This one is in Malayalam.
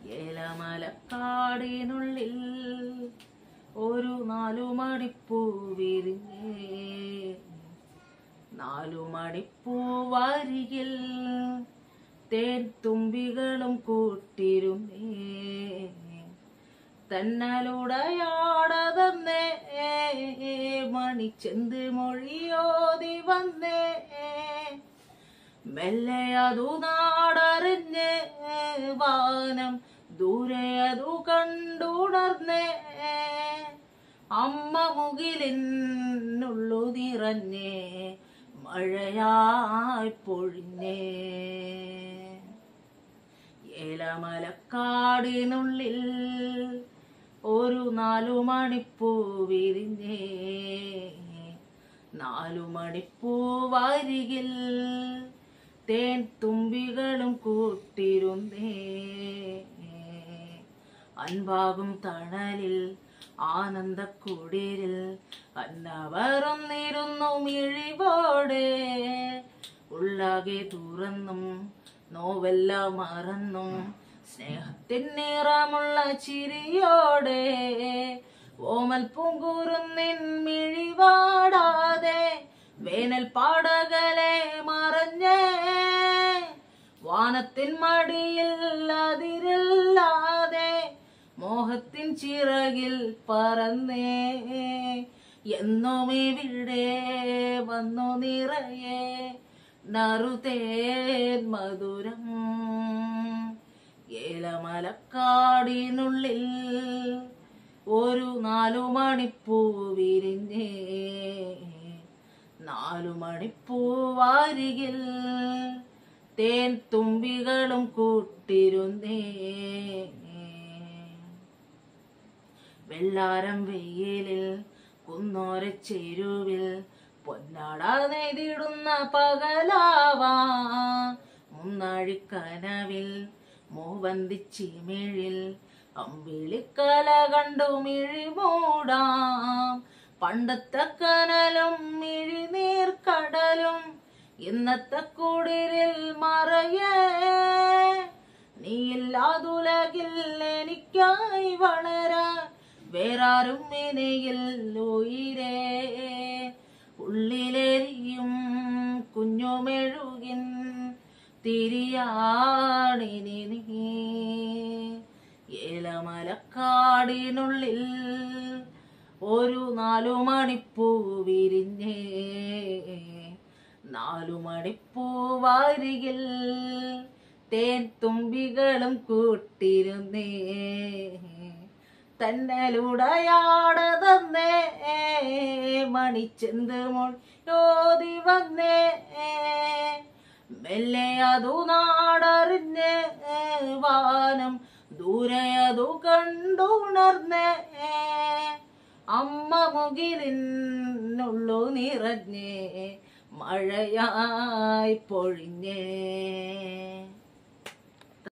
ഏലമലക്കാടിനുള്ളിൽ ഒരു 4 മണിപ്പൂ വിരിഞ്ഞേ, 4 മണിപ്പൂവാരികിൽ തേൻ തുമ്പികളും കൂട്ടിരുന്നേ, തന്നലുടയാടതന്നേ മണിച്ചെന്ത് മൊഴിയോതി വന്നേ, മെല്ലെ അതു നാടറിഞ്ഞ് വാനം ദൂരെ അതു കണ്ടുണർന്നേ, അമ്മ മുകിലിനുള്ളു നിറഞ്ഞേ മഴയായി പൊഴിഞ്ഞേ. ഏലമലക്കാടിനുള്ളിൽ ഒരു 4 മണിപ്പൂ വിരിഞ്ഞേ, 4 മണിപ്പൂവാരികിൽ തേൻ തുമ്പികളും കൂട്ടിരുന്നേ, അൻപാകും തണലിൽ ആനന്ദക്കുടിരിൽ അന്നവരൊന്നിരുന്നു മിഴിവോടെ, ഉള്ളാകെ തുറന്നും നോവെല്ലാം മറന്നും സ്നേഹത്തിൻ നിറമുള്ള ചിരിയോടെ, ഓമൽ പൂങ്കുറുന്നിൻ മിഴിവാടാതെ വേനൽ പാടകളെ മറഞ്ഞേ, വാനത്തിൻ മടിയിൽ അതിരില്ലാതെ മോഹത്തിൻ ചിറകിൽ പറന്നേ, എന്നും ഇവിടെ വന്നു നിറയെ നറുതേൻ മധുരം. ഏലമലക്കാടിനുള്ളിൽ ഒരു 4 മണിപ്പൂ വിരിഞ്ഞേ, 4 മണിപ്പൂവാരികിൽ തേൻ തുമ്പികളും കൂട്ടിരുന്നേ, വെള്ളാരം വെയിലിൽ കുന്നോര ചെരുവിൽ പൊന്നാട നെയ്തിടുന്ന പകലാവാ, മുന്നാഴിക്കനവിൽ മൂവന്തിച്ചിമിഴിൽ അമ്പിളിക്കല കണ്ടു മിഴി മൂടാം, പണ്ടത്തെ കനലും മിഴിനീർക്കടലും ഇന്നത്തെ കുടിരിൽ മറയേ, നീയില്ലാതുലകിൽ എനിക്കായി വളരാൻ വേറാരും ഇനിയിൽ ഉയിരേ, ഉള്ളിലെരിയും കുഞ്ഞുമെഴുകിൻ തിരിയാണിനി നീ. ഏലമലക്കാടിനുള്ളിൽ ഒരു 4 മണിപ്പൂ വിരിഞ്ഞേ, 4 മണിപ്പൂവാരികിൽ തേൻ തുമ്പികളും കൂട്ടിരുന്നേ, തന്നലുടയാടതന്നേ മണിച്ചെന്ത് മൊഴിയോതി വന്നേ, മെല്ലെ അതു നാടറിഞ്ഞ് വാനം ദൂരെ അതു കണ്ടുണർന്നേ, അമ്മ മുകിലിനുള്ളു നിറഞ്ഞേ മഴയായി പൊഴിഞ്ഞേ.